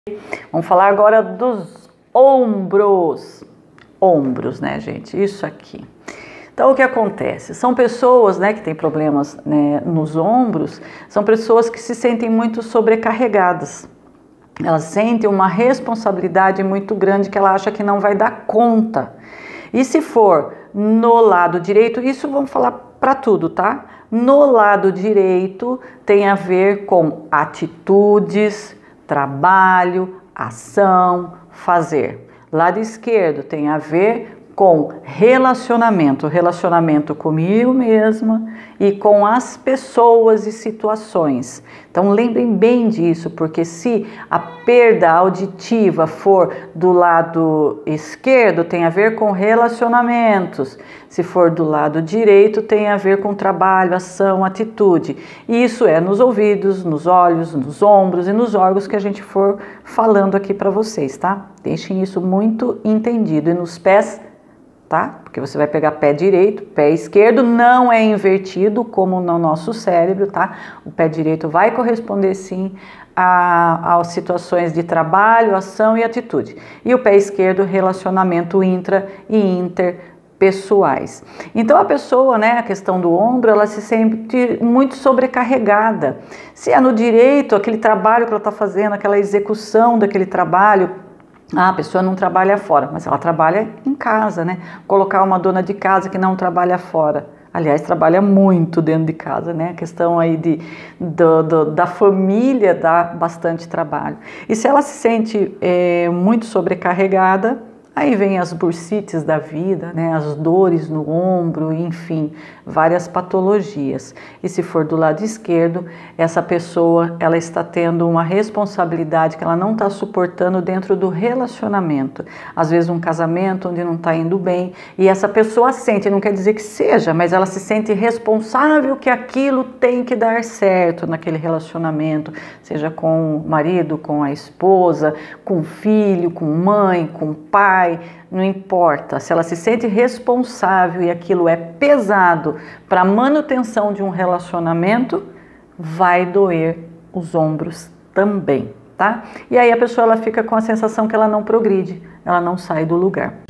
Vamos falar agora dos ombros. Ombros, né, gente? Isso aqui. Então, o que acontece? São pessoas, né, que têm problemas, né, nos ombros, são pessoas que se sentem muito sobrecarregadas. Elas sentem uma responsabilidade muito grande que ela acha que não vai dar conta. E se for no lado direito, isso vamos falar para tudo, tá? No lado direito tem a ver com atitudes, trabalho, ação, fazer. Lado esquerdo tem a ver com relacionamento comigo mesma e com as pessoas e situações. Então lembrem bem disso, porque se a perda auditiva for do lado esquerdo, tem a ver com relacionamentos. Se for do lado direito, tem a ver com trabalho, ação, atitude. E isso é nos ouvidos, nos olhos, nos ombros e nos órgãos que a gente for falando aqui para vocês, tá? Deixem isso muito entendido. E nos pés, tá? Porque você vai pegar pé direito, pé esquerdo não é invertido como no nosso cérebro, tá? O pé direito vai corresponder sim às situações de trabalho, ação e atitude. E o pé esquerdo, relacionamento intra e interpessoais. Então a pessoa, né, a questão do ombro, ela se sente muito sobrecarregada. Se é no direito, aquele trabalho que ela está fazendo, aquela execução daquele trabalho, a pessoa não trabalha fora, mas ela trabalha em casa, né? Colocar uma dona de casa que não trabalha fora. Aliás, trabalha muito dentro de casa, né? A questão aí da família dá bastante trabalho. E se ela se sente muito sobrecarregada, aí vem as bursites da vida, né? As dores no ombro, enfim, várias patologias. E se for do lado esquerdo, essa pessoa ela está tendo uma responsabilidade que ela não está suportando dentro do relacionamento. Às vezes um casamento onde não está indo bem e essa pessoa sente, não quer dizer que seja, mas ela se sente responsável que aquilo tem que dar certo naquele relacionamento, seja com o marido, com a esposa, com o filho, com mãe, com o pai, não importa. Se ela se sente responsável e aquilo é pesado para a manutenção de um relacionamento, vai doer os ombros também, tá? E aí a pessoa ela fica com a sensação que ela não progride, ela não sai do lugar.